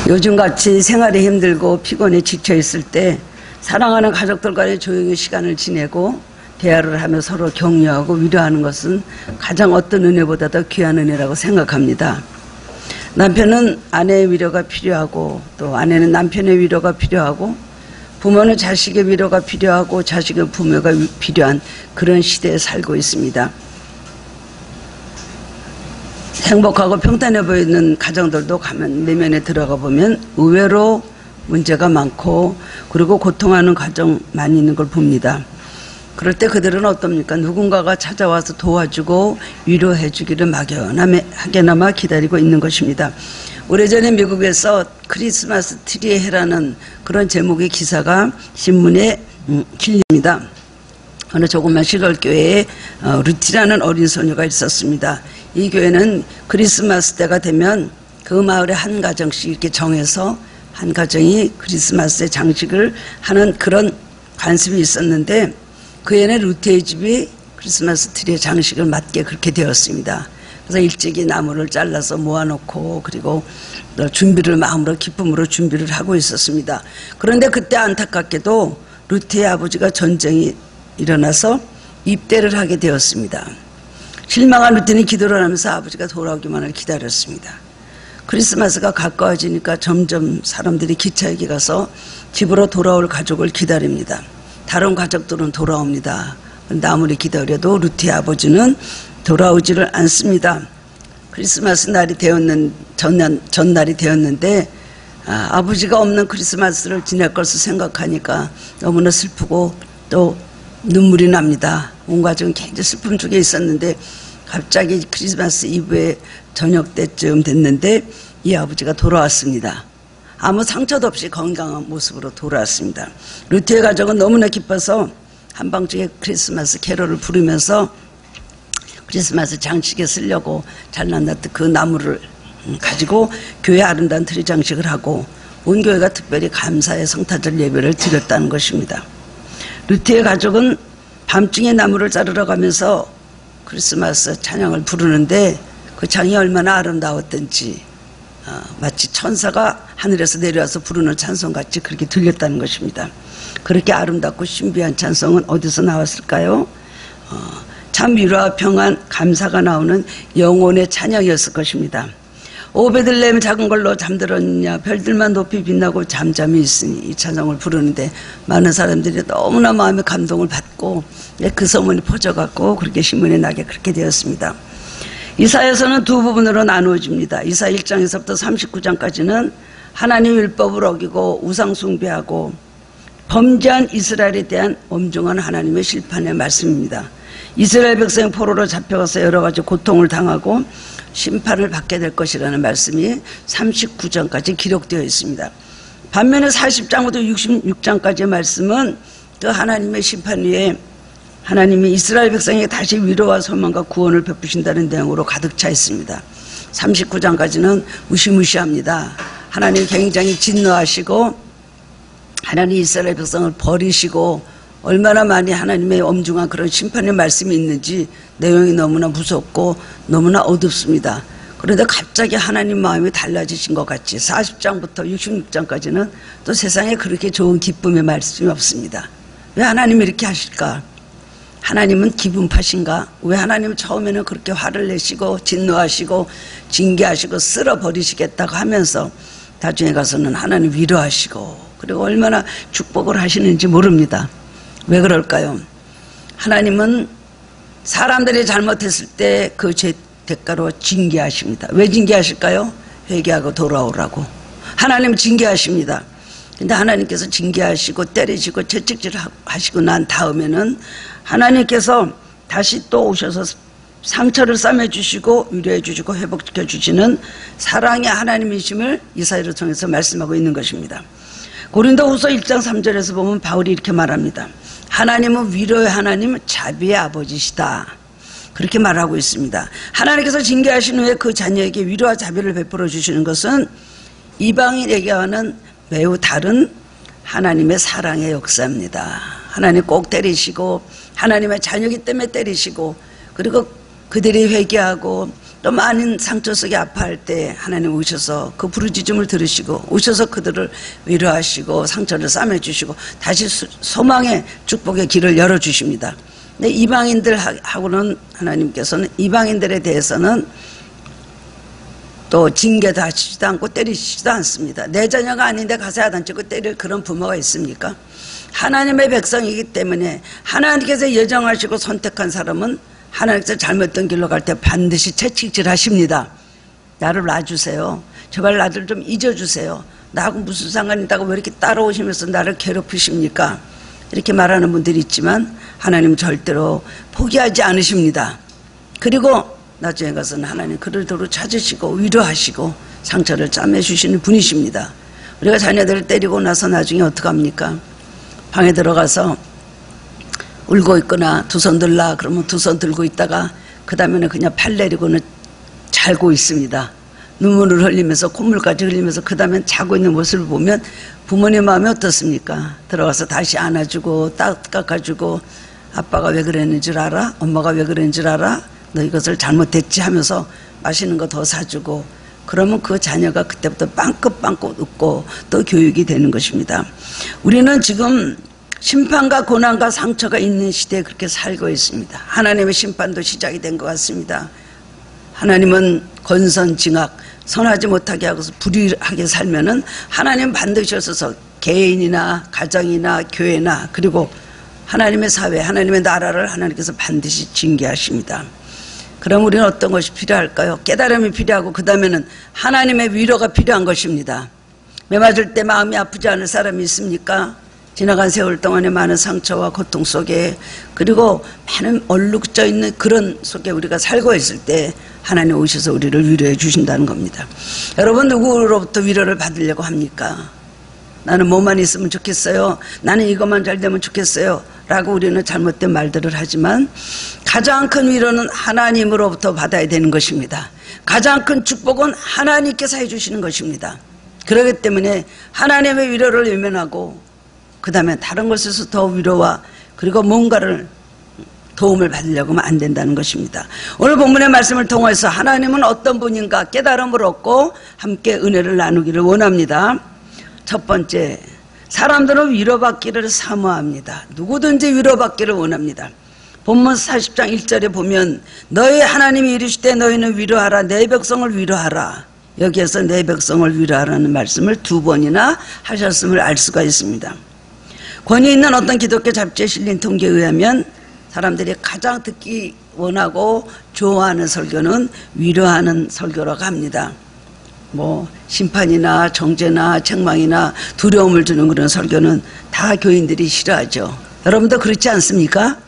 요즘같이 생활이 힘들고 피곤해 지쳐있을 때 사랑하는 가족들과의 조용히 시간을 지내고 대화를 하며 서로 격려하고 위로하는 것은 가장 어떤 은혜보다 더 귀한 은혜라고 생각합니다. 남편은 아내의 위로가 필요하고 또 아내는 남편의 위로가 필요하고 부모는 자식의 위로가 필요하고 자식은 부모가 필요한 그런 시대에 살고 있습니다. 행복하고 평탄해 보이는 가정들도 가면 내면에 들어가 보면 의외로 문제가 많고 그리고 고통하는 가정 많이 있는 걸 봅니다. 그럴 때 그들은 어떻습니까? 누군가가 찾아와서 도와주고 위로해 주기를 막연하게나마 기다리고 있는 것입니다. 오래전에 미국에서 크리스마스 트리의 해라는 그런 제목의 기사가 신문에 실립니다. 어느 조그만 시골교회에 루티라는 어린 소녀가 있었습니다. 이 교회는 크리스마스 때가 되면 그 마을에 한 가정씩 이렇게 정해서 한 가정이 크리스마스에 장식을 하는 그런 관습이 있었는데 그 해는 루티의 집이 크리스마스 트리의 장식을 맡게 그렇게 되었습니다. 그래서 일찍이 나무를 잘라서 모아놓고 그리고 준비를 마음으로 기쁨으로 준비를 하고 있었습니다. 그런데 그때 안타깝게도 루티의 아버지가 전쟁이 일어나서 입대를 하게 되었습니다. 실망한 루티는 기도를 하면서 아버지가 돌아오기만을 기다렸습니다. 크리스마스가 가까워지니까 점점 사람들이 기차역에 가서 집으로 돌아올 가족을 기다립니다. 다른 가족들은 돌아옵니다. 그런데 아무리 기다려도 루티의 아버지는 돌아오지를 않습니다. 크리스마스 날이 전날이 되었는데 아버지가 없는 크리스마스를 지낼 것을 생각하니까 너무나 슬프고 또 눈물이 납니다. 온 가족은 굉장히 슬픔 속에 있었는데 갑자기 크리스마스 이브에 저녁 때쯤 됐는데 이 아버지가 돌아왔습니다. 아무 상처도 없이 건강한 모습으로 돌아왔습니다. 루티의 가족은 너무나 기뻐서 한밤중에 크리스마스 캐롤을 부르면서 크리스마스 장식에 쓰려고 잘라놨던 그 나무를 가지고 교회 아름다운 트리 장식을 하고 온 교회가 특별히 감사의 성탄절 예배를 드렸다는 것입니다. 루티의 가족은 밤중에 나무를 자르러 가면서 크리스마스 찬양을 부르는데 그 찬양이 얼마나 아름다웠던지 마치 천사가 하늘에서 내려와서 부르는 찬송같이 그렇게 들렸다는 것입니다. 그렇게 아름답고 신비한 찬송은 어디서 나왔을까요? 참 위로와 평안, 감사가 나오는 영혼의 찬양이었을 것입니다. 오 베들레헴 작은 걸로 잠들었느냐 별들만 높이 빛나고 잠잠히 있으니 이 찬송을 부르는데 많은 사람들이 너무나 마음의 감동을 받고 그 소문이 퍼져갖고 그렇게 신문에 나게 그렇게 되었습니다. 이사야서는 두 부분으로 나누어집니다. 이사야 1장에서부터 39장까지는 하나님 율법을 어기고 우상 숭배하고 범죄한 이스라엘에 대한 엄중한 하나님의 심판의 말씀입니다. 이스라엘 백성이 포로로 잡혀가서 여러 가지 고통을 당하고 심판을 받게 될 것이라는 말씀이 39장까지 기록되어 있습니다. 반면에 40장부터 66장까지의 말씀은 그 하나님의 심판 위에 하나님이 이스라엘 백성에게 다시 위로와 소망과 구원을 베푸신다는 내용으로 가득 차 있습니다. 39장까지는 무시무시합니다. 하나님이 굉장히 진노하시고 하나님 이스라엘 백성을 버리시고 얼마나 많이 하나님의 엄중한 그런 심판의 말씀이 있는지 내용이 너무나 무섭고 너무나 어둡습니다. 그런데 갑자기 하나님 마음이 달라지신 것 같이 40장부터 66장까지는 또 세상에 그렇게 좋은 기쁨의 말씀이 없습니다. 왜 하나님이 이렇게 하실까? 하나님은 기분파신가? 왜 하나님은 처음에는 그렇게 화를 내시고 진노하시고 징계하시고 쓸어버리시겠다고 하면서 나중에 가서는 하나님 위로하시고 그리고 얼마나 축복을 하시는지 모릅니다. 왜 그럴까요? 하나님은 사람들이 잘못했을 때 그 죄 대가로 징계하십니다. 왜 징계하실까요? 회개하고 돌아오라고. 하나님은 징계하십니다. 근데 하나님께서 징계하시고 때리시고 채찍질 하시고 난 다음에는 하나님께서 다시 또 오셔서 상처를 싸매주시고 위로해 주시고 회복시켜 주시는 사랑의 하나님이심을 이사야를 통해서 말씀하고 있는 것입니다. 고린도후서 1장 3절에서 보면 바울이 이렇게 말합니다. 하나님은 위로의 하나님, 자비의 아버지시다. 그렇게 말하고 있습니다. 하나님께서 징계하신 후에 그 자녀에게 위로와 자비를 베풀어 주시는 것은 이방인에게와는 매우 다른 하나님의 사랑의 역사입니다. 하나님 꼭 때리시고 하나님의 자녀이기 때문에 때리시고 그리고 그들이 회개하고 또 많은 상처 속에 아파할 때 하나님 오셔서 그 부르짖음을 들으시고 오셔서 그들을 위로하시고 상처를 싸매주시고 다시 소망의 축복의 길을 열어주십니다. 근데 이방인들하고는 하나님께서는 이방인들에 대해서는 또 징계도 하시지도 않고 때리시지도 않습니다. 내 자녀가 아닌데 가서 야단치고 때릴 그런 부모가 있습니까? 하나님의 백성이기 때문에 하나님께서 예정하시고 선택한 사람은 하나님께서 잘못된 길로 갈 때 반드시 채찍질 하십니다. 나를 놔주세요. 제발 나를 좀 잊어주세요. 나하고 무슨 상관이 있다고 왜 이렇게 따라오시면서 나를 괴롭히십니까? 이렇게 말하는 분들이 있지만 하나님은 절대로 포기하지 않으십니다. 그리고 나중에 가서는 하나님 그를 도로 찾으시고 위로하시고 상처를 짜매주시는 분이십니다. 우리가 자녀들을 때리고 나서 나중에 어떡합니까? 방에 들어가서 울고 있거나 두 손 들라 그러면 두 손 들고 있다가 그 다음에는 그냥 팔 내리고는 자고 있습니다. 눈물을 흘리면서 콧물까지 흘리면서 그 다음엔 자고 있는 모습을 보면 부모님 마음이 어떻습니까? 들어가서 다시 안아주고 닦아주고 아빠가 왜 그랬는 줄 알아? 엄마가 왜 그랬는 줄 알아? 너 이것을 잘못했지 하면서 맛있는 거 더 사주고 그러면 그 자녀가 그때부터 빵긋빵긋 웃고 또 교육이 되는 것입니다. 우리는 지금 심판과 고난과 상처가 있는 시대에 그렇게 살고 있습니다. 하나님의 심판도 시작이 된 것 같습니다. 하나님은 권선징악 선하지 못하게 하고서 불의하게 살면은 하나님 반드시 오셔서 개인이나 가정이나 교회나 그리고 하나님의 사회, 하나님의 나라를 하나님께서 반드시 징계하십니다. 그럼 우리는 어떤 것이 필요할까요? 깨달음이 필요하고 그 다음에는 하나님의 위로가 필요한 것입니다. 매 맞을 때 마음이 아프지 않을 사람이 있습니까? 지나간 세월 동안에 많은 상처와 고통 속에 그리고 많은 얼룩져 있는 그런 속에 우리가 살고 있을 때 하나님 오셔서 우리를 위로해 주신다는 겁니다. 여러분 누구로부터 위로를 받으려고 합니까? 나는 뭐만 있으면 좋겠어요. 나는 이것만 잘 되면 좋겠어요. 라고 우리는 잘못된 말들을 하지만 가장 큰 위로는 하나님으로부터 받아야 되는 것입니다. 가장 큰 축복은 하나님께서 해주시는 것입니다. 그렇기 때문에 하나님의 위로를 외면하고 그 다음에 다른 것에서 더 위로와 그리고 뭔가를 도움을 받으려고 하면 안 된다는 것입니다. 오늘 본문의 말씀을 통해서 하나님은 어떤 분인가 깨달음을 얻고 함께 은혜를 나누기를 원합니다. 첫 번째, 사람들은 위로받기를 사모합니다. 누구든지 위로받기를 원합니다. 본문 40장 1절에 보면 너희 하나님이 이르시되 너희는 위로하라 내 백성을 위로하라. 여기에서 내 백성을 위로하라는 말씀을 두 번이나 하셨음을 알 수가 있습니다. 권위 있는 어떤 기독교 잡지에 실린 통계에 의하면 사람들이 가장 듣기 원하고 좋아하는 설교는 위로하는 설교라고 합니다. 뭐 심판이나 정죄나 책망이나 두려움을 주는 그런 설교는 다 교인들이 싫어하죠. 여러분도 그렇지 않습니까?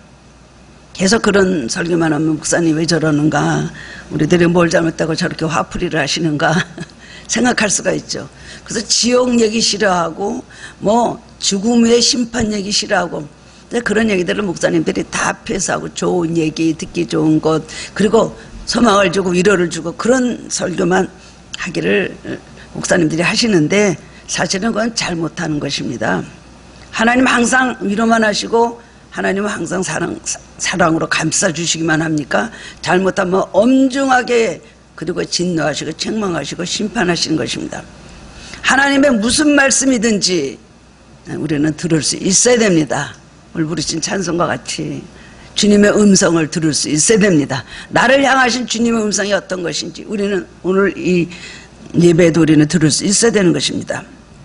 계속 그런 설교만 하면 목사님 왜 저러는가, 우리들이 뭘 잘못하고 저렇게 화풀이를 하시는가 생각할 수가 있죠. 그래서 지옥 얘기 싫어하고 뭐 죽음의 심판 얘기 싫어하고 그런 얘기들을 목사님들이 다 폐쇄하고 좋은 얘기, 듣기 좋은 것, 그리고 소망을 주고 위로를 주고 그런 설교만 하기를 목사님들이 하시는데 사실은 그건 잘못하는 것입니다. 하나님 항상 위로만 하시고 하나님은 항상 사랑으로 감싸주시기만 합니까? 잘못하면 엄중하게 그리고 진노하시고 책망하시고 심판하시는 것입니다. 하나님의 무슨 말씀이든지 우리는 들을 수 있어야 됩니다. 오늘 부르신 찬송과 같이 주님의 음성을 들을 수 있어야 됩니다. 나를 향하신 주님의 음성이 어떤 것인지 우리는 오늘 이 예배에도 우리는 들을 수 있어야 되는 것입니다.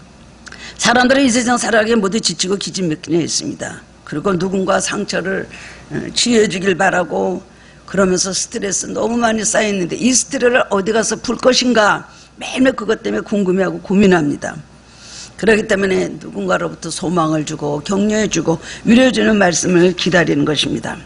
사람들은 이 세상 살아가기에 모두 지치고 기진맥진해 있습니다. 그리고 누군가 상처를 치유해 주길 바라고 그러면서 스트레스 너무 많이 쌓여있는데 이 스트레스를 어디 가서 풀 것인가 매일매일 그것 때문에 궁금해하고 고민합니다. 그렇기 때문에 누군가로부터 소망을 주고 격려해 주고 위로해 주는 말씀을 기다리는 것입니다.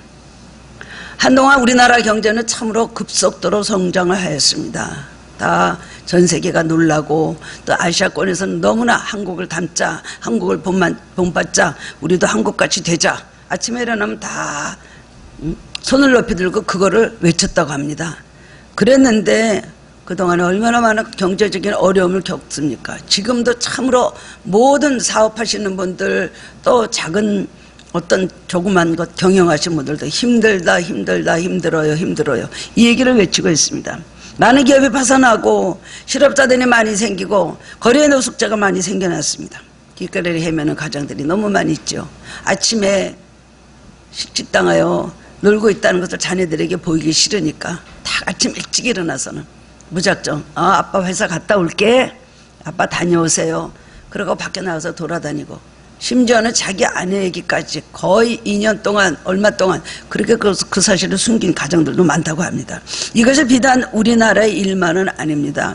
한동안 우리나라 경제는 참으로 급속도로 성장을 하였습니다. 다 전 세계가 놀라고 또 아시아권에서는 너무나 한국을 닮자, 한국을 본받자, 우리도 한국같이 되자. 아침에 일어나면 다 손을 높이 들고 그거를 외쳤다고 합니다. 그랬는데 그동안에 얼마나 많은 경제적인 어려움을 겪습니까? 지금도 참으로 모든 사업하시는 분들 또 작은 어떤 조그만 것 경영하신 분들도 힘들다 힘들다 힘들어요 힘들어요 이 얘기를 외치고 있습니다. 많은 기업이 파산하고 실업자들이 많이 생기고 거리에 노숙자가 많이 생겨났습니다. 길거리를 헤매는 가정들이 너무 많이 있죠. 아침에 식당하여 놀고 있다는 것을 자녀들에게 보이기 싫으니까 다 아침 일찍 일어나서는 무작정 아빠 회사 갔다 올게 아빠 다녀오세요 그러고 밖에 나가서 돌아다니고 심지어는 자기 아내 얘기까지 거의 2년 동안 얼마 동안 그렇게 그 사실을 숨긴 가정들도 많다고 합니다. 이것이 비단 우리나라의 일만은 아닙니다.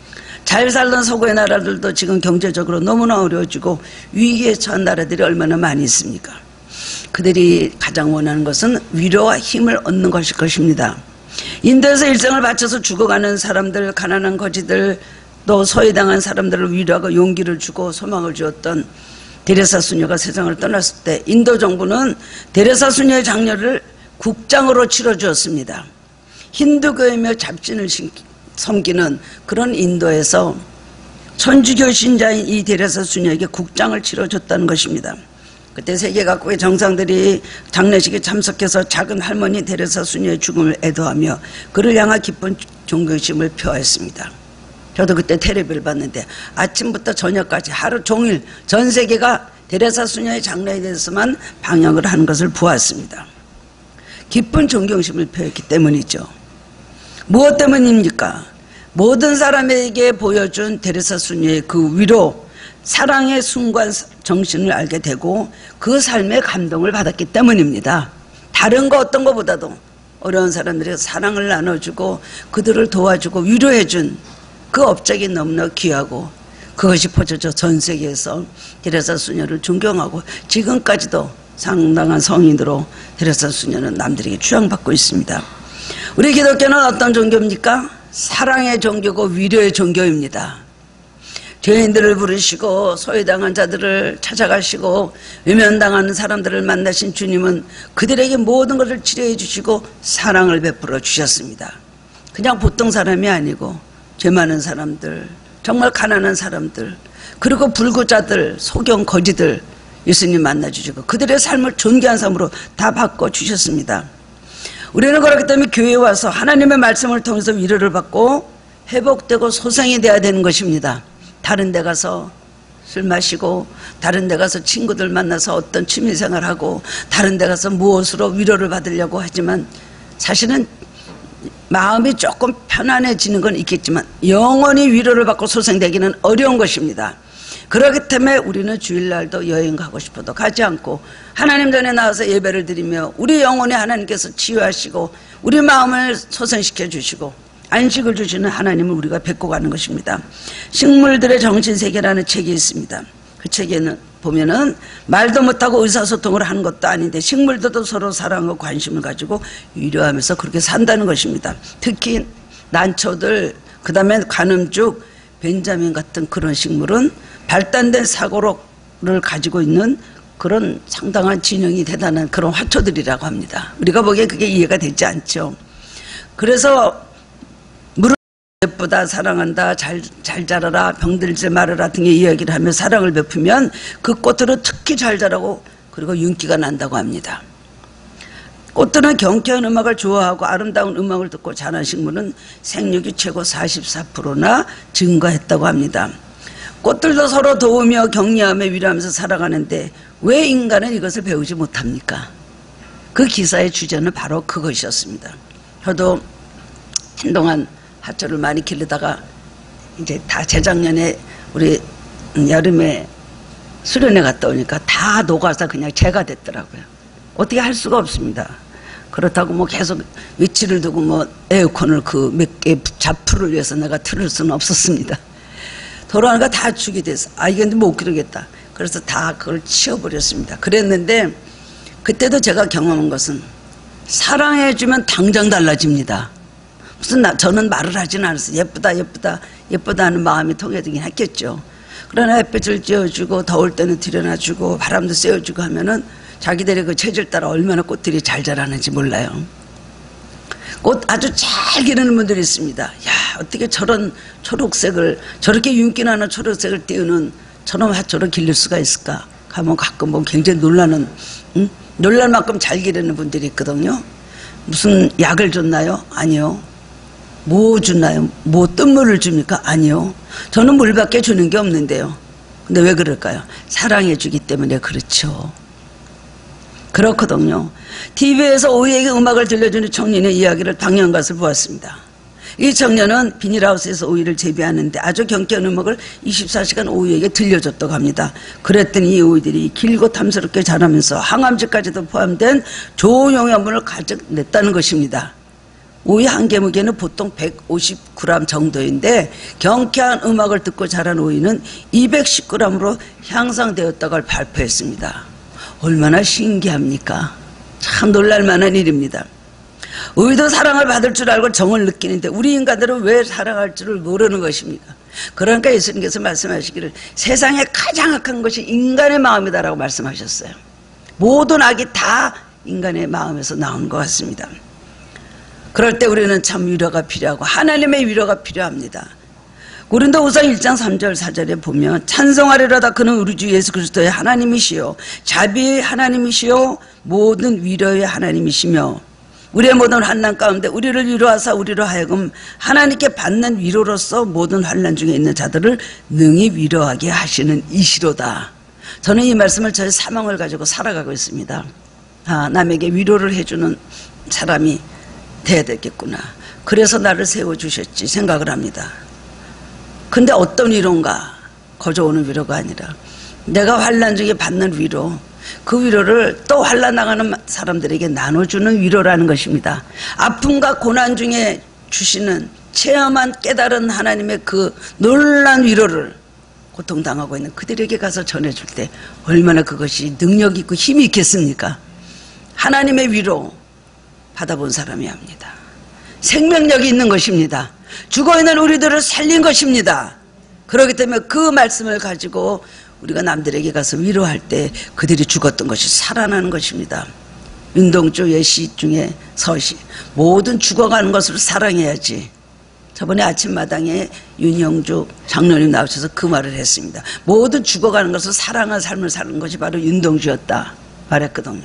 잘 살던 서구의 나라들도 지금 경제적으로 너무나 어려워지고 위기에 처한 나라들이 얼마나 많이 있습니까? 그들이 가장 원하는 것은 위로와 힘을 얻는 것일 것입니다. 인도에서 일생을 바쳐서 죽어가는 사람들, 가난한 거지들, 또 소외당한 사람들을 위로하고 용기를 주고 소망을 주었던 데레사 수녀가 세상을 떠났을 때 인도 정부는 데레사 수녀의 장례를 국장으로 치러주었습니다. 힌두교이며 잡신을 섬기는 그런 인도에서 천주교 신자인 이 데레사 수녀에게 국장을 치러줬다는 것입니다. 그때 세계 각국의 정상들이 장례식에 참석해서 작은 할머니 데레사 수녀의 죽음을 애도하며 그를 향한 깊은 존경심을 표하였습니다. 저도 그때 텔레비를 봤는데 아침부터 저녁까지 하루 종일 전 세계가 데레사 수녀의 장례에 대해서만 방역을 하는 것을 보았습니다. 깊은 존경심을 표했기 때문이죠. 무엇 때문입니까? 모든 사람에게 보여준 데레사 수녀의 그 위로, 사랑의 순간 정신을 알게 되고 그 삶에 감동을 받았기 때문입니다. 다른 거 어떤 것보다도 어려운 사람들에게 사랑을 나눠주고 그들을 도와주고 위로해준 그 업적이 너무나 귀하고 그것이 퍼져져 전 세계에서 데레사 수녀를 존경하고 지금까지도 상당한 성인으로 데레사 수녀는 남들에게 추앙받고 있습니다. 우리 기독교는 어떤 종교입니까? 사랑의 종교고 위로의 종교입니다. 죄인들을 부르시고 소외당한 자들을 찾아가시고 외면당하는 사람들을 만나신 주님은 그들에게 모든 것을 치료해 주시고 사랑을 베풀어 주셨습니다. 그냥 보통 사람이 아니고 죄 많은 사람들, 정말 가난한 사람들, 그리고 불구자들, 소경 거지들 예수님 만나주시고 그들의 삶을 존귀한 삶으로 다 바꿔주셨습니다. 우리는 그렇기 때문에 교회에 와서 하나님의 말씀을 통해서 위로를 받고 회복되고 소생이 되어야 되는 것입니다. 다른 데 가서 술 마시고 다른 데 가서 친구들 만나서 어떤 취미생활하고 다른 데 가서 무엇으로 위로를 받으려고 하지만 사실은 마음이 조금 편안해지는 건 있겠지만 영원히 위로를 받고 소생되기는 어려운 것입니다. 그렇기 때문에 우리는 주일날도 여행 가고 싶어도 가지 않고 하나님 전에 나와서 예배를 드리며 우리 영혼에 하나님께서 치유하시고 우리 마음을 소생시켜 주시고 안식을 주시는 하나님을 우리가 뵙고 가는 것입니다. 식물들의 정신세계라는 책이 있습니다. 그 책에는 보면은 말도 못하고 의사소통을 하는 것도 아닌데 식물들도 서로 사랑하고 관심을 가지고 위로하면서 그렇게 산다는 것입니다. 특히 난초들, 그 다음에 관음죽, 벤자민 같은 그런 식물은 발달된 사고를 가지고 있는 그런 상당한 지능이 대단한 그런 화초들이라고 합니다. 우리가 보기에 그게 이해가 되지 않죠. 그래서 예쁘다, 사랑한다, 잘 자라라, 병들지 말아라 등의 이야기를 하며 사랑을 베푸면 그 꽃들은 특히 잘 자라고 그리고 윤기가 난다고 합니다. 꽃들은 경쾌한 음악을 좋아하고 아름다운 음악을 듣고 자란 식물은 생육이 최고 44%나 증가했다고 합니다. 꽃들도 서로 도우며 격려하며 위로하면서 살아가는데 왜 인간은 이것을 배우지 못합니까? 그 기사의 주제는 바로 그것이었습니다. 저도 한동안 화초를 많이 기르다가 이제 다 재작년에 우리 여름에 수련회 갔다 오니까 다 녹아서 그냥 재가 됐더라고요. 어떻게 할 수가 없습니다. 그렇다고 뭐 계속 위치를 두고 뭐 에어컨을 그 몇 개 잡풀을 위해서 내가 틀을 수는 없었습니다. 돌아오니까 다 죽이 돼서 이건 못 기르겠다. 그래서 다 그걸 치워버렸습니다. 그랬는데 그때도 제가 경험한 것은 사랑해주면 당장 달라집니다. 무슨 저는 말을 하진 않았어요. 예쁘다 예쁘다 예쁘다 하는 마음이 통해지긴 했겠죠. 그러나 햇빛을 쬐어주고 더울 때는 들여놔주고 바람도 쐬어주고 하면은 자기들의 그 체질 따라 얼마나 꽃들이 잘 자라는지 몰라요. 꽃 아주 잘 기르는 분들이 있습니다. 야, 어떻게 저런 초록색을 저렇게 윤기 나는 초록색을 띄우는 저런 화초를 기를 수가 있을까? 가면 가끔 보면 굉장히 놀라는, 놀랄 만큼 잘 기르는 분들이 있거든요. 무슨 약을 줬나요? 아니요. 뭐 주나요? 뭐 뜬 물을 줍니까? 아니요. 저는 물밖에 주는 게 없는데요. 근데 왜 그럴까요? 사랑해 주기 때문에 그렇죠. 그렇거든요. TV에서 오이에게 음악을 들려주는 청년의 이야기를 당연 것을 보았습니다. 이 청년은 비닐하우스에서 오이를 재배하는데 아주 경쾌한 음악을 24시간 오이에게 들려줬다고 합니다. 그랬더니 이 오이들이 길고 탐스럽게 자라면서 항암제까지도 포함된 좋은 영양분을 가득 냈다는 것입니다. 오이 한 개 무게는 보통 150g 정도인데 경쾌한 음악을 듣고 자란 오이는 210g으로 향상되었다고 발표했습니다. 얼마나 신기합니까? 참 놀랄만한 일입니다. 오이도 사랑을 받을 줄 알고 정을 느끼는데 우리 인간들은 왜 사랑할 줄을 모르는 것입니까? 그러니까 예수님께서 말씀하시기를 세상에 가장 악한 것이 인간의 마음이다라고 말씀하셨어요. 모든 악이 다 인간의 마음에서 나온 것 같습니다. 그럴 때 우리는 참 위로가 필요하고 하나님의 위로가 필요합니다. 고린도후서 1장 3절 4절에 보면 찬송하리로다 그는 우리 주 예수 그리스도의 하나님이시요 자비의 하나님이시요 모든 위로의 하나님이시며 우리의 모든 환난 가운데 우리를 위로하사 우리로 하여금 하나님께 받는 위로로서 모든 환난 중에 있는 자들을 능히 위로하게 하시는 이시로다. 저는 이 말씀을 저의 사명을 가지고 살아가고 있습니다. 남에게 위로를 해주는 사람이 돼야 되겠구나. 그래서 나를 세워주셨지 생각을 합니다. 근데 어떤 위로인가? 거저 오는 위로가 아니라 내가 환난 중에 받는 위로, 그 위로를 또 환난 나가는 사람들에게 나눠주는 위로라는 것입니다. 아픔과 고난 중에 주시는 체험한 깨달은 하나님의 그 놀라운 위로를 고통당하고 있는 그들에게 가서 전해줄 때 얼마나 그것이 능력 있고 힘이 있겠습니까? 하나님의 위로 받아본 사람이 합니다. 생명력이 있는 것입니다. 죽어있는 우리들을 살린 것입니다. 그렇기 때문에 그 말씀을 가지고 우리가 남들에게 가서 위로할 때 그들이 죽었던 것이 살아나는 것입니다. 윤동주의 시 중에 서시 모든 죽어가는 것을 사랑해야지. 저번에 아침마당에 윤형주 장로님 나오셔서 그 말을 했습니다. 모든 죽어가는 것을 사랑한 삶을 사는 것이 바로 윤동주였다 말했거든요.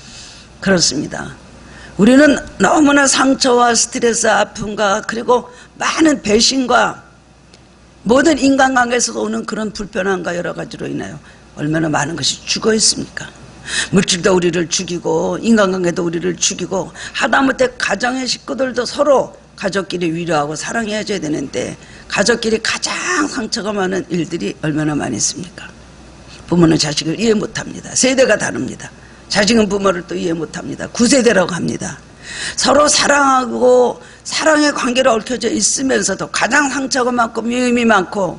그렇습니다. 우리는 너무나 상처와 스트레스, 아픔과 그리고 많은 배신과 모든 인간관계에서 오는 그런 불편함과 여러 가지로 인하여 얼마나 많은 것이 죽어 있습니까? 물질도 우리를 죽이고 인간관계도 우리를 죽이고 하다못해 가정의 식구들도 서로 가족끼리 위로하고 사랑해줘야 되는데 가족끼리 가장 상처가 많은 일들이 얼마나 많이 있습니까? 부모는 자식을 이해 못합니다. 세대가 다릅니다. 자식은 부모를 또 이해 못합니다. 구세대라고 합니다. 서로 사랑하고 사랑의 관계로 얽혀져 있으면서도 가장 상처가 많고 미움이 많고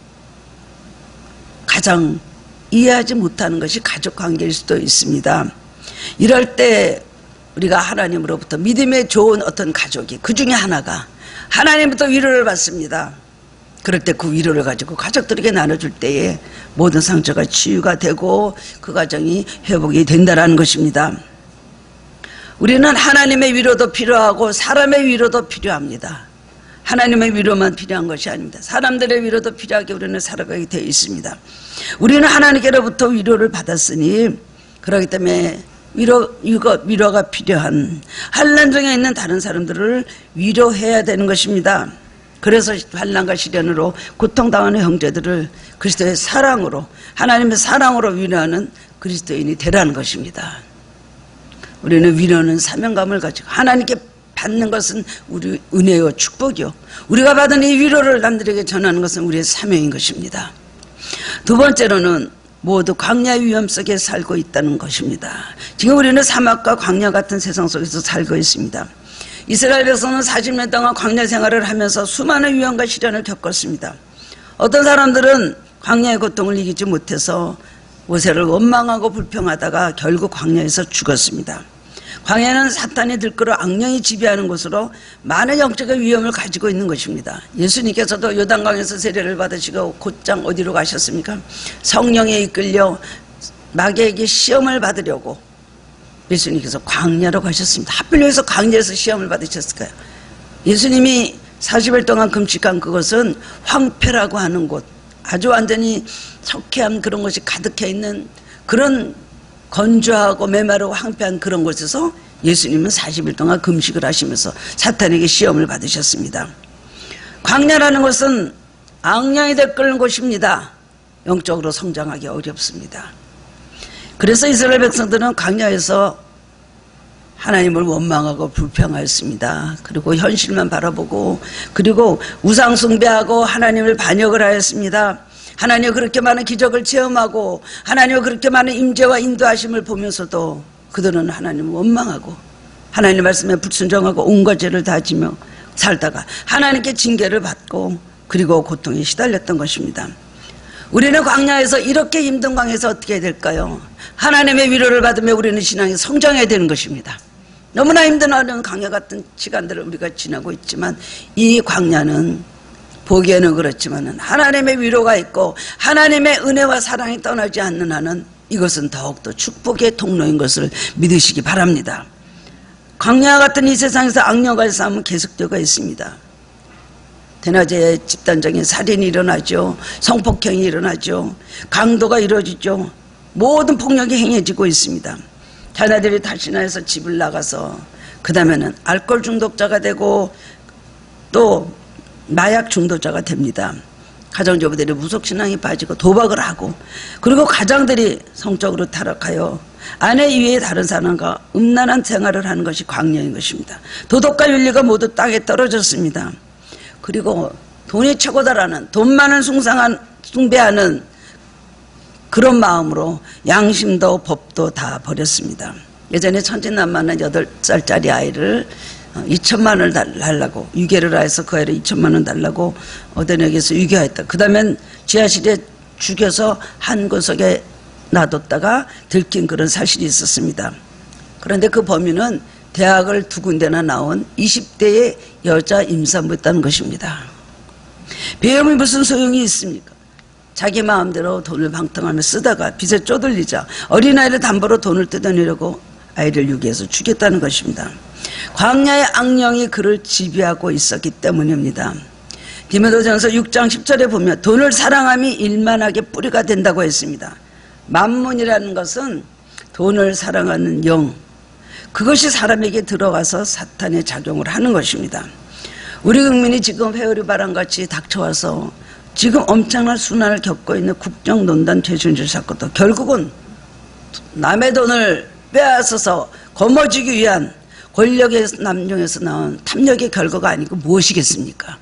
가장 이해하지 못하는 것이 가족관계일 수도 있습니다. 이럴 때 우리가 하나님으로부터 믿음의 좋은 어떤 가족이 그 중에 하나가 하나님부터 위로를 받습니다. 그럴 때 그 위로를 가지고 가족들에게 나눠줄 때에 모든 상처가 치유가 되고 그 가정이 회복이 된다는 것입니다. 우리는 하나님의 위로도 필요하고 사람의 위로도 필요합니다. 하나님의 위로만 필요한 것이 아닙니다. 사람들의 위로도 필요하게 우리는 살아가게 되어 있습니다. 우리는 하나님께로부터 위로를 받았으니 그렇기 때문에 위로가 필요한 환난 중에 있는 다른 사람들을 위로해야 되는 것입니다. 그래서 환난과 시련으로 고통당하는 형제들을 그리스도의 사랑으로 하나님의 사랑으로 위로하는 그리스도인이 되라는 것입니다. 우리는 위로는 사명감을 가지고 하나님께 받는 것은 우리 은혜요 축복이요 우리가 받은 이 위로를 남들에게 전하는 것은 우리의 사명인 것입니다. 두 번째로는 모두 광야의 위험 속에 살고 있다는 것입니다. 지금 우리는 사막과 광야 같은 세상 속에서 살고 있습니다. 이스라엘 백성은 40년 동안 광야 생활을 하면서 수많은 위험과 시련을 겪었습니다. 어떤 사람들은 광야의 고통을 이기지 못해서 모세를 원망하고 불평하다가 결국 광야에서 죽었습니다. 광야는 사탄이 들끓어 악령이 지배하는 곳으로 많은 영적인 위험을 가지고 있는 것입니다. 예수님께서도 요단강에서 세례를 받으시고 곧장 어디로 가셨습니까? 성령에 이끌려 마귀에게 시험을 받으려고 예수님께서 광야로 가셨습니다. 하필 여기서 광야에서 시험을 받으셨을까요? 예수님이 40일 동안 금식한 그것은 황폐라고 하는 곳, 아주 완전히 석회암 그런 것이 가득해 있는 그런 건조하고 메마르고 황폐한 그런 곳에서 예수님은 40일 동안 금식을 하시면서 사탄에게 시험을 받으셨습니다. 광야라는 것은 앙령이 되끓는 곳입니다. 영적으로 성장하기 어렵습니다. 그래서 이스라엘 백성들은 광야에서 하나님을 원망하고 불평하였습니다. 그리고 현실만 바라보고 그리고 우상 숭배하고 하나님을 반역을 하였습니다. 하나님 그렇게 많은 기적을 체험하고 하나님 그렇게 많은 임재와 인도하심을 보면서도 그들은 하나님을 원망하고 하나님 말씀에 불순종하고 온갖 죄를 다 지며 살다가 하나님께 징계를 받고 그리고 고통에 시달렸던 것입니다. 우리는 광야에서 이렇게 힘든 광야에서 어떻게 해야 될까요? 하나님의 위로를 받으며 우리는 신앙이 성장해야 되는 것입니다. 너무나 힘든 어려운 광야 같은 시간들을 우리가 지나고 있지만 이 광야는 보기에는 그렇지만 하나님의 위로가 있고 하나님의 은혜와 사랑이 떠나지 않는 한은 이것은 더욱더 축복의 통로인 것을 믿으시기 바랍니다. 광야 같은 이 세상에서 악령과의 싸움은 계속되고 있습니다. 대낮에 집단적인 살인이 일어나죠. 성폭행이 일어나죠. 강도가 이루어지죠. 모든 폭력이 행해지고 있습니다. 자녀들이 탈신하여서 집을 나가서 그 다음에는 알코올 중독자가 되고 또 마약 중독자가 됩니다. 가정주부들이 무속신앙에 빠지고 도박을 하고 그리고 가장들이 성적으로 타락하여 아내 이외에 다른 사람과 음란한 생활을 하는 것이 광야인 것입니다. 도덕과 윤리가 모두 땅에 떨어졌습니다. 그리고 돈이 최고다라는 돈 많은 숭배하는 그런 마음으로 양심도 법도 다 버렸습니다. 예전에 천진난만한 8살짜리 아이를 2천만 원을 달라고 유괴를 해서 그 아이를 2천만 원 달라고 어린애에게서 유괴했다. 그 다음엔 지하실에 죽여서 한 구석에 놔뒀다가 들킨 그런 사실이 있었습니다. 그런데 그 범인은 대학을 2군데나 나온 20대의 여자 임산부였다는 것입니다. 배움이 무슨 소용이 있습니까? 자기 마음대로 돈을 방탕하며 쓰다가 빚에 쪼들리자 어린아이를 담보로 돈을 뜯어내려고 아이를 유기해서 죽였다는 것입니다. 광야의 악령이 그를 지배하고 있었기 때문입니다. 디모데전서 6장 10절에 보면 돈을 사랑함이 일만하게 뿌리가 된다고 했습니다. 만문이라는 것은 돈을 사랑하는 영, 그것이 사람에게 들어가서 사탄의 작용을 하는 것입니다. 우리 국민이 지금 회오리 바람같이 닥쳐와서 지금 엄청난 순환을 겪고 있는 국정농단 최순실 사건도 결국은 남의 돈을 빼앗아서 거머쥐기 위한 권력의 남용에서 나온 탐욕의 결과가 아니고 무엇이겠습니까?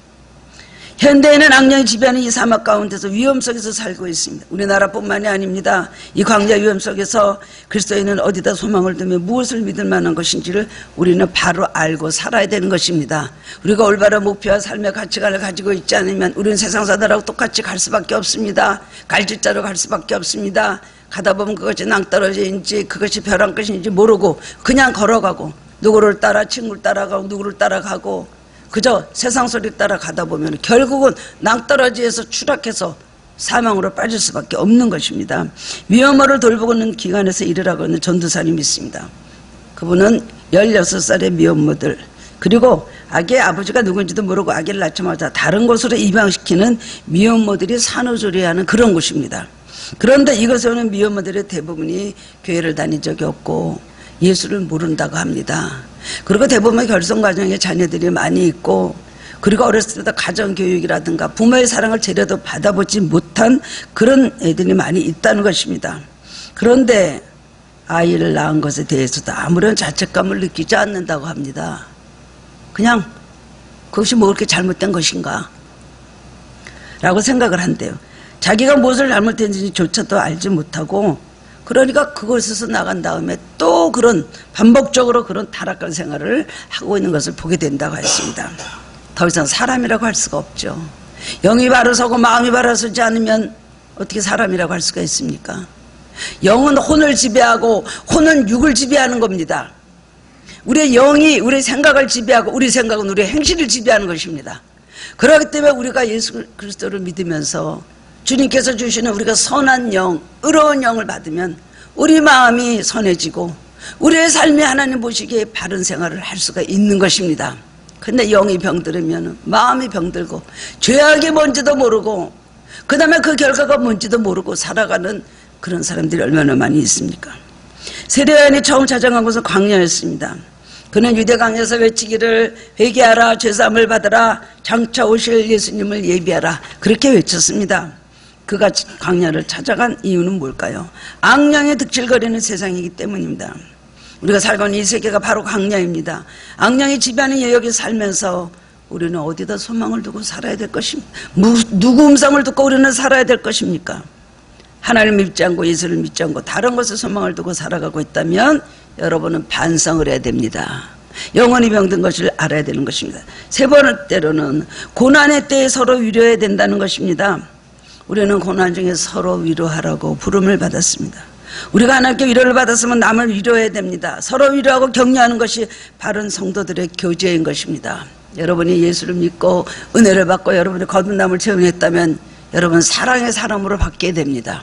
현대에는 악령이 지배하는 이 사막 가운데서 위험 속에서 살고 있습니다. 우리나라뿐만이 아닙니다. 이 광야 위험 속에서 그리스도인은 어디다 소망을 두며 무엇을 믿을 만한 것인지를 우리는 바로 알고 살아야 되는 것입니다. 우리가 올바른 목표와 삶의 가치관을 가지고 있지 않으면 우리는 세상 사람들하고 똑같이 갈 수밖에 없습니다. 갈짓자로 갈 수밖에 없습니다. 가다 보면 그것이 낭떠러지인지 그것이 벼랑 끝인지 모르고 그냥 걸어가고 누구를 따라 친구를 따라가고 누구를 따라가고 그저 세상 소리 따라 가다 보면 결국은 낭떠러지에서 추락해서 사망으로 빠질 수밖에 없는 것입니다. 미혼모를 돌보는 기관에서 일을 하고 있는 전도사님이 있습니다. 그분은 16살의 미혼모들 그리고 아기의 아버지가 누군지도 모르고 아기를 낳자마자 다른 곳으로 입양시키는 미혼모들이 산후조리하는 그런 곳입니다. 그런데 이곳에 오는 미혼모들의 대부분이 교회를 다닌 적이 없고 예수를 모른다고 합니다. 그리고 대부분의 결성 과정에 자녀들이 많이 있고 그리고 어렸을 때도 가정교육이라든가 부모의 사랑을 제대로 받아보지 못한 그런 애들이 많이 있다는 것입니다. 그런데 아이를 낳은 것에 대해서도 아무런 자책감을 느끼지 않는다고 합니다. 그냥 그것이 뭐 그렇게 잘못된 것인가 라고 생각을 한대요. 자기가 무엇을 잘못했는지조차도 알지 못하고 그러니까 그곳에서 나간 다음에 또 그런 반복적으로 그런 타락한 생활을 하고 있는 것을 보게 된다고 했습니다. 더 이상 사람이라고 할 수가 없죠. 영이 바로 서고 마음이 바로 서지 않으면 어떻게 사람이라고 할 수가 있습니까? 영은 혼을 지배하고 혼은 육을 지배하는 겁니다. 우리의 영이 우리의 생각을 지배하고 우리 생각은 우리의 행실을 지배하는 것입니다. 그렇기 때문에 우리가 예수 그리스도를 믿으면서 주님께서 주시는 우리가 선한 영, 의로운 영을 받으면 우리 마음이 선해지고 우리의 삶이 하나님 보시기에 바른 생활을 할 수가 있는 것입니다. 근데 영이 병들으면 마음이 병들고 죄악이 뭔지도 모르고 그 다음에 그 결과가 뭔지도 모르고 살아가는 그런 사람들이 얼마나 많이 있습니까? 세례요한이 처음 찾아간 곳은 광야였습니다. 그는 유대 강에서 외치기를 회개하라, 죄사함을 받으라, 장차 오실 예수님을 예비하라, 그렇게 외쳤습니다. 그가 광야를 찾아간 이유는 뭘까요? 악령에 득실거리는 세상이기 때문입니다. 우리가 살고 있는 이 세계가 바로 광야입니다. 악령이 지배하는 여기 살면서 우리는 어디다 소망을 두고 살아야 될 것입니까? 누구 음성을 듣고 우리는 살아야 될 것입니까? 하나님을 믿지 않고 예수를 믿지 않고 다른 것에 소망을 두고 살아가고 있다면 여러분은 반성을 해야 됩니다. 영원히 병든 것을 알아야 되는 것입니다. 세 번째로는 고난의 때에 서로 위로해야 된다는 것입니다. 우리는 고난 중에 서로 위로하라고 부름을 받았습니다. 우리가 하나님께 위로를 받았으면 남을 위로해야 됩니다. 서로 위로하고 격려하는 것이 바른 성도들의 교제인 것입니다. 여러분이 예수를 믿고 은혜를 받고 여러분이 거듭남을 체험했다면 여러분 사랑의 사람으로 바뀌어야 됩니다.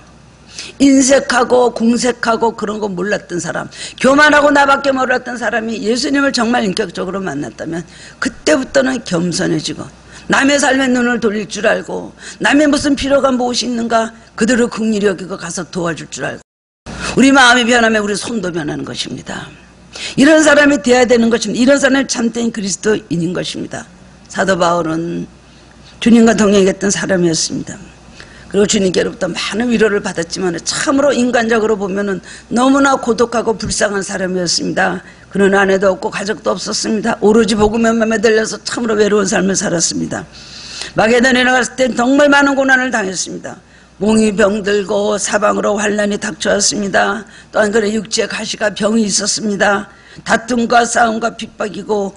인색하고 궁색하고 그런 거 몰랐던 사람, 교만하고 나밖에 몰랐던 사람이 예수님을 정말 인격적으로 만났다면 그때부터는 겸손해지고 남의 삶에 눈을 돌릴 줄 알고 남의 무슨 필요가 무엇이 있는가 그들을 긍휼히 여기고 가서 도와줄 줄 알고 우리 마음이 변하면 우리 손도 변하는 것입니다. 이런 사람이 되어야 되는 것입니다. 이런 사람이 참된 그리스도인인 것입니다. 사도 바울은 주님과 동행했던 사람이었습니다. 그리고 주님께로부터 많은 위로를 받았지만 참으로 인간적으로 보면은 너무나 고독하고 불쌍한 사람이었습니다. 그는 아내도 없고 가족도 없었습니다. 오로지 복음에만 매달려서 참으로 외로운 삶을 살았습니다. 마게도냐에 갔을 때 정말 많은 고난을 당했습니다. 몸이 병들고 사방으로 환난이 닥쳐왔습니다. 또한 그의 육지에 가시가 병이 있었습니다. 다툼과 싸움과 핍박이고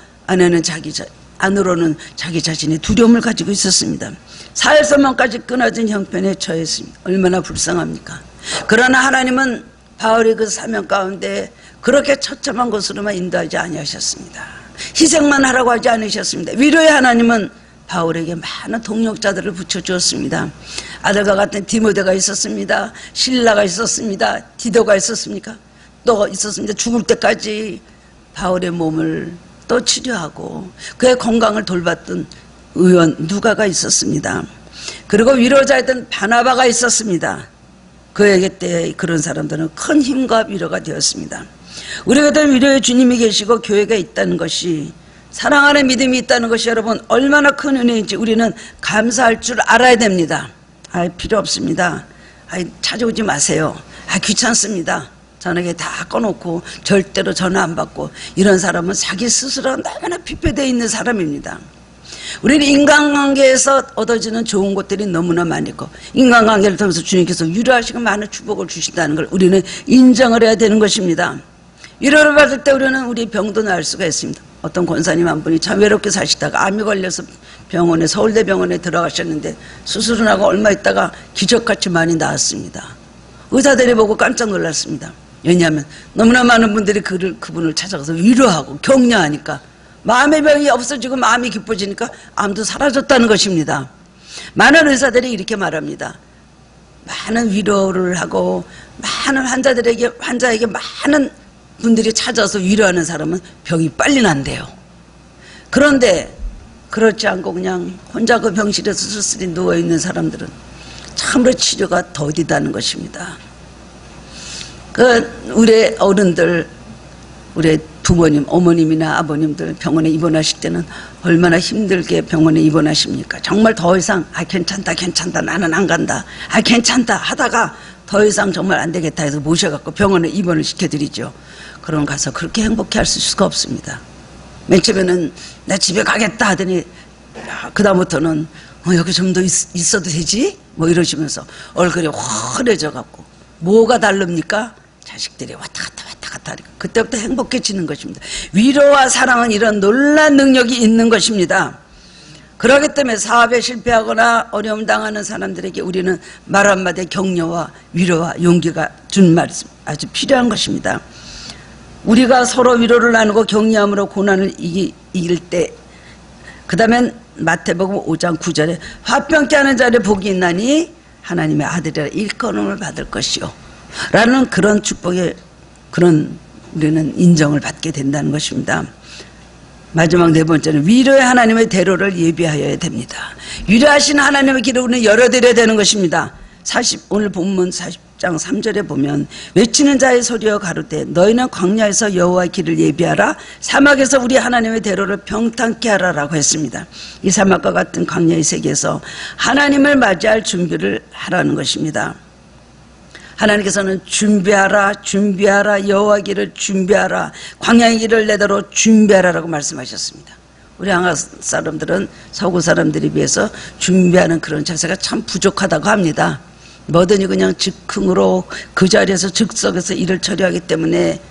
안으로는 자기 자신의 두려움을 가지고 있었습니다. 사회소망까지 끊어진 형편에 처했습니다. 얼마나 불쌍합니까? 그러나 하나님은 바울의 그 사명 가운데 그렇게 처참한 곳으로만 인도하지 아니하셨습니다. 희생만 하라고 하지 않으셨습니다. 위로의 하나님은 바울에게 많은 동력자들을 붙여주었습니다. 아들과 같은 디모데가 있었습니다. 실라가 있었습니다. 디도가 있었습니까? 또 있었습니다. 죽을 때까지 바울의 몸을 또 치료하고 그의 건강을 돌봤던 의원 누가가 있었습니다. 그리고 위로자였던 바나바가 있었습니다. 그에게 때 그런 사람들은 큰 힘과 위로가 되었습니다. 우리에게도 위로의 주님이 계시고 교회가 있다는 것이 사랑하는 믿음이 있다는 것이 여러분 얼마나 큰 은혜인지 우리는 감사할 줄 알아야 됩니다. 필요 없습니다. 찾아오지 마세요. 귀찮습니다. 전화기 다 꺼놓고 절대로 전화 안 받고 이런 사람은 자기 스스로 너무나 피폐되어 있는 사람입니다. 우리는 인간관계에서 얻어지는 좋은 것들이 너무나 많이 있고 인간관계를 통해서 주님께서 위로하시고 많은 축복을 주신다는 걸 우리는 인정을 해야 되는 것입니다. 위로를 받을 때 우리는 우리 병도 나을 수가 있습니다. 어떤 권사님 한 분이 참 외롭게 사시다가 암이 걸려서 병원에 서울대병원에 들어가셨는데 수술을 하고 얼마 있다가 기적같이 많이 나았습니다. 의사들이 보고 깜짝 놀랐습니다. 왜냐하면 너무나 많은 분들이 그분을 찾아가서 위로하고 격려하니까 마음의 병이 없어지고 마음이 기뻐지니까 암도 사라졌다는 것입니다. 많은 의사들이 이렇게 말합니다. 많은 위로를 하고 많은 환자에게 많은 분들이 찾아서 위로하는 사람은 병이 빨리 난대요. 그런데 그렇지 않고 그냥 혼자 그 병실에서 쓸쓸히 누워있는 사람들은 참으로 치료가 더디다는 것입니다. 우리 어른들, 우리 부모님, 어머님이나 아버님들 병원에 입원하실 때는 얼마나 힘들게 병원에 입원하십니까? 정말 더 이상 괜찮다 나는 안 간다 괜찮다 하다가 더 이상 정말 안 되겠다 해서 모셔갖고 병원에 입원을 시켜드리죠. 그럼 가서 그렇게 행복해 할 수가 없습니다. 맨 처음에는 나 집에 가겠다 하더니 그다음부터는 여기 좀 더 있어도 되지? 뭐 이러시면서 얼굴이 환해져 갖고 뭐가 다릅니까? 자식들이 왔다 갔다 하니까 그때부터 행복해지는 것입니다. 위로와 사랑은 이런 놀라운 능력이 있는 것입니다. 그렇기 때문에 사업에 실패하거나 어려움 당하는 사람들에게 우리는 말 한마디에 격려와 위로와 용기가 준 말씀 아주 필요한 것입니다. 우리가 서로 위로를 나누고 격려함으로 고난을 이길 때 그 다음엔 마태복음 5장 9절에 화평케 하는 자를 복이 있나니 하나님의 아들이라 일컬음을 받을 것이요 라는 그런 축복의 그런 우리는 인정을 받게 된다는 것입니다. 마지막 네 번째는 위로의 하나님의 대로를 예비하여야 됩니다. 위로하신 하나님의 길을 우리는 열어드려야 되는 것입니다. 오늘 본문 40장 3절에 보면 외치는 자의 소리여 가로되 너희는 광야에서 여호와의 길을 예비하라 사막에서 우리 하나님의 대로를 평탄케 하라라고 했습니다. 이 사막과 같은 광야의 세계에서 하나님을 맞이할 준비를 하라는 것입니다. 하나님께서는 준비하라 여호와의 길을 준비하라 광야의 길을 내대로 준비하라라고 말씀하셨습니다. 우리 한국 사람들은 서구 사람들에 비해서 준비하는 그런 자세가 참 부족하다고 합니다. 뭐든지 그냥 즉흥으로 그 자리에서 즉석에서 일을 처리하기 때문에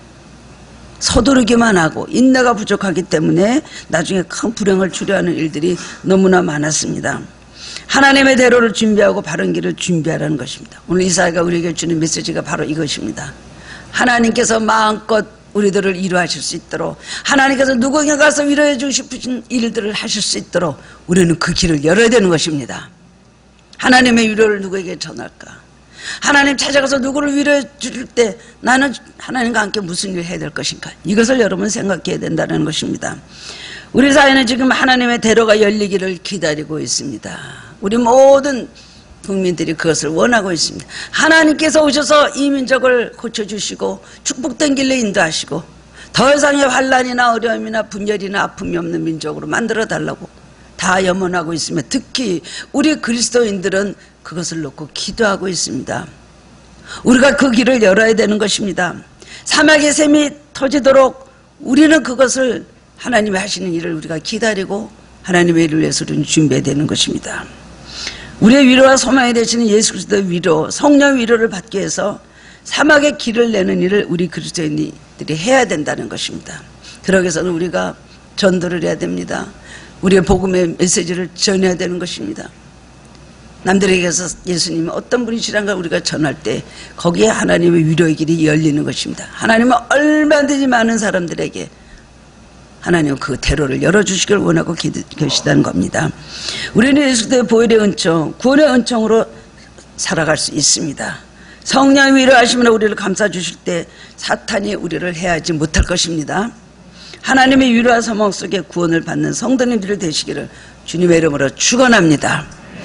서두르기만 하고 인내가 부족하기 때문에 나중에 큰 불행을 초래하는 일들이 너무나 많았습니다. 하나님의 대로를 준비하고 바른 길을 준비하라는 것입니다. 오늘 이사야가 우리에게 주는 메시지가 바로 이것입니다. 하나님께서 마음껏 우리들을 위로하실 수 있도록 하나님께서 누구에게 가서 위로해 주고 싶으신 일들을 하실 수 있도록 우리는 그 길을 열어야 되는 것입니다. 하나님의 위로를 누구에게 전할까? 하나님 찾아가서 누구를 위로해 줄 때 나는 하나님과 함께 무슨 일을 해야 될 것인가? 이것을 여러분 생각해야 된다는 것입니다. 우리 사회는 지금 하나님의 대로가 열리기를 기다리고 있습니다. 우리 모든 국민들이 그것을 원하고 있습니다. 하나님께서 오셔서 이 민족을 고쳐주시고 축복된 길로 인도하시고 더 이상의 환난이나 어려움이나 분열이나 아픔이 없는 민족으로 만들어달라고 다 염원하고 있으며 특히 우리 그리스도인들은 그것을 놓고 기도하고 있습니다. 우리가 그 길을 열어야 되는 것입니다. 사막의 샘이 터지도록 우리는 그것을 하나님이 하시는 일을 우리가 기다리고 하나님의 일을 위해서 우리는 준비해야 되는 것입니다. 우리의 위로와 소망이 되시는 예수 그리스도의 위로, 성령 위로를 받기 위해서 사막의 길을 내는 일을 우리 그리스도인들이 해야 된다는 것입니다. 그러기 위해서는 우리가 전도를 해야 됩니다. 우리의 복음의 메시지를 전해야 되는 것입니다. 남들에게서 예수님이 어떤 분이시란 걸 우리가 전할 때 거기에 하나님의 위로의 길이 열리는 것입니다. 하나님은 얼마든지 많은 사람들에게 하나님은 그 대로를 열어주시길 원하고 계시다는 겁니다. 우리는 예수 그리스도의 보혈의 은총, 구원의 은총으로 살아갈 수 있습니다. 성령이 위로하시면 우리를 감싸주실 때 사탄이 우리를 해하지 못할 것입니다. 하나님의 위로와 소망 속에 구원을 받는 성도님들이 되시기를 주님의 이름으로 축원합니다.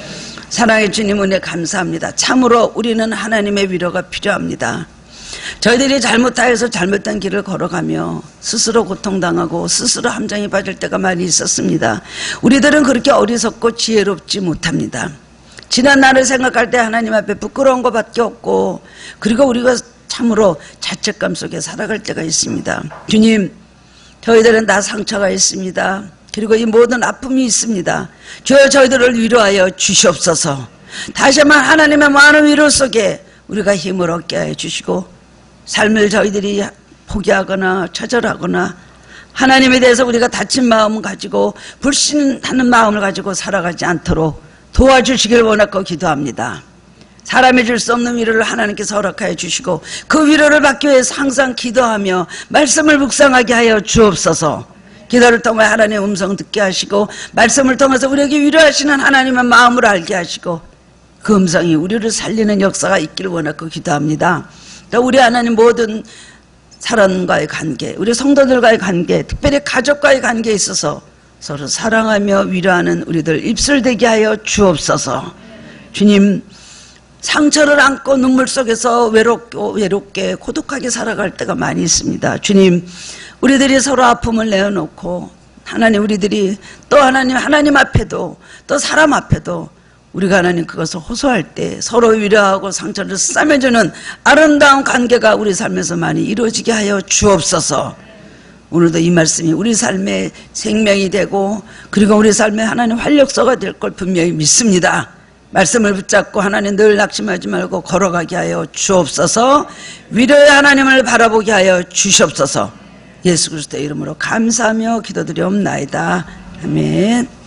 사랑의 주님 은혜 감사합니다. 참으로 우리는 하나님의 위로가 필요합니다. 저희들이 잘못하여서 잘못된 길을 걸어가며 스스로 고통당하고 스스로 함정에 빠질 때가 많이 있었습니다. 우리들은 그렇게 어리석고 지혜롭지 못합니다. 지난 날을 생각할 때 하나님 앞에 부끄러운 것밖에 없고 그리고 우리가 참으로 자책감 속에 살아갈 때가 있습니다. 주님, 저희들은 다 상처가 있습니다. 그리고 이 모든 아픔이 있습니다. 주여 저희들을 위로하여 주시옵소서. 다시 한번 하나님의 많은 위로 속에 우리가 힘을 얻게 해 주시고 삶을 저희들이 포기하거나 좌절하거나 하나님에 대해서 우리가 다친 마음을 가지고 불신하는 마음을 가지고 살아가지 않도록 도와주시길 원하고 기도합니다. 사람이 줄 수 없는 위로를 하나님께서 허락하여 주시고 그 위로를 받기 위해서 항상 기도하며 말씀을 묵상하게 하여 주옵소서. 기도를 통해 하나님의 음성 듣게 하시고 말씀을 통해서 우리에게 위로하시는 하나님의 마음을 알게 하시고 그 음성이 우리를 살리는 역사가 있기를 원하고 기도합니다. 또 우리 하나님 모든 사람과의 관계, 우리 성도들과의 관계, 특별히 가족과의 관계에 있어서 서로 사랑하며 위로하는 우리들 입술되게 하여 주옵소서. 주님, 상처를 안고 눈물 속에서 외롭게 고독하게 살아갈 때가 많이 있습니다. 주님, 우리들이 서로 아픔을 내어놓고 하나님 우리들이 또 하나님 앞에도 또 사람 앞에도 우리가 하나님 그것을 호소할 때 서로 위로하고 상처를 싸매주는 아름다운 관계가 우리 삶에서 많이 이루어지게 하여 주옵소서. 오늘도 이 말씀이 우리 삶의 생명이 되고 그리고 우리 삶의 하나님 활력소가 될 걸 분명히 믿습니다. 말씀을 붙잡고 하나님 늘 낙심하지 말고 걸어가게 하여 주옵소서. 위로의 하나님을 바라보게 하여 주시옵소서. 예수 그리스도의 이름으로 감사하며 기도드리옵나이다. 아멘.